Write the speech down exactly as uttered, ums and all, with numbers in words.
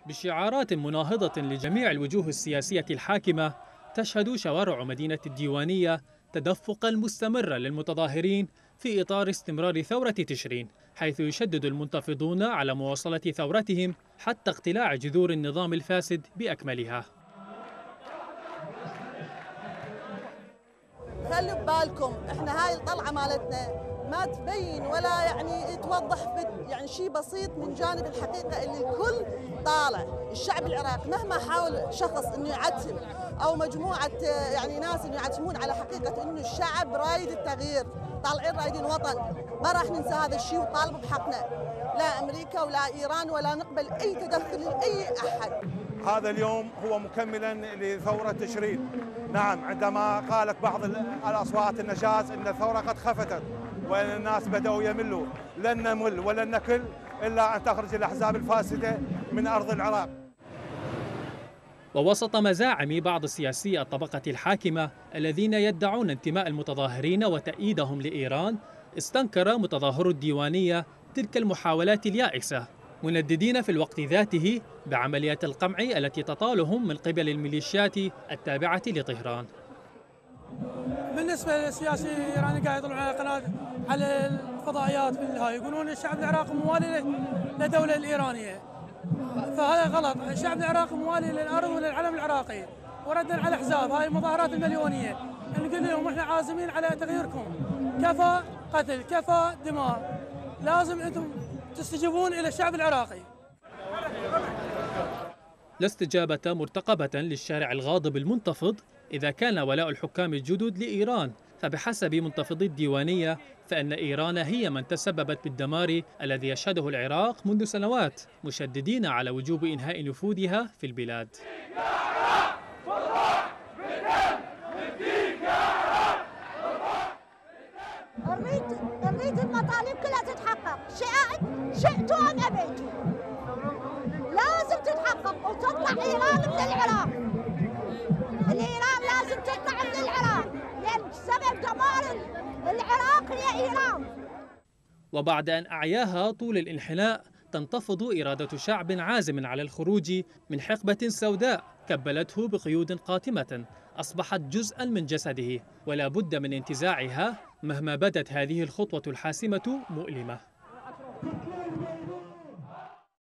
بشعارات مناهضة لجميع الوجوه السياسية الحاكمة، تشهد شوارع مدينة الديوانية تدفقا مستمرا للمتظاهرين في إطار استمرار ثورة تشرين، حيث يشدد المنتفضون على مواصلة ثورتهم حتى اقتلاع جذور النظام الفاسد بأكملها. خلوا ببالكم احنا هاي الطلعة مالتنا ما تبين ولا يعني توضح يعني شيء بسيط من جانب الحقيقة اللي الكل طالع. الشعب العراقي مهما حاول شخص انه يعتم او مجموعة يعني ناس انه يعتمون على حقيقة انه الشعب رايد التغيير، طالعين رايدين وطن، ما راح ننسى هذا الشيء وطالب بحقنا، لا امريكا ولا ايران ولا نقبل اي تدخل لاي احد. هذا اليوم هو مكملا لثورة تشرين. نعم، عندما قالت بعض الأصوات النشاز أن الثورة قد خفتت وأن الناس بدأوا يملوا، لن نمل ولن نكل إلا أن تخرج الأحزاب الفاسدة من أرض العراق. ووسط مزاعم بعض سياسي الطبقة الحاكمة الذين يدعون انتماء المتظاهرين وتأييدهم لإيران، استنكر متظاهرو الديوانية تلك المحاولات اليائسة، منددين في الوقت ذاته بعمليات القمع التي تطالهم من قبل الميليشيات التابعة لطهران. بالنسبة للسياسي الإيراني قاعد يطلعون على قناة على الفضائيات بالهاي يقولون الشعب العراقي موالي للدولة الإيرانية، فهذا غلط. الشعب العراقي موالي للأرض وللعلم العراقي، وردا على الأحزاب هاي المظاهرات المليونية نقول لهم احنا عازمين على تغييركم، كفى قتل كفى دماء، لازم انتم تستجيبون إلى الشعب العراقي. لا استجابة مرتقبة للشارع الغاضب المنتفض إذا كان ولاء الحكام الجدد لإيران، فبحسب منتفضي الديوانية فإن إيران هي من تسببت بالدمار الذي يشهده العراق منذ سنوات، مشددين على وجوب إنهاء نفوذها في البلاد. أريد أريد المطالب كلها تتحقق، شئت شئتوا أم أبيتوا لازم تتحقق وتطلع إيران من العراق. الإيران لازم تطلع من العراق لأن سبب دمار العراق هي إيران. وبعد أن أعياها طول الانحناء، تنتفض إرادة شعب عازم على الخروج من حقبة سوداء كبلته بقيود قاتمة أصبحت جزءا من جسده، ولا بد من انتزاعها مهما بدت هذه الخطوة الحاسمة مؤلمة.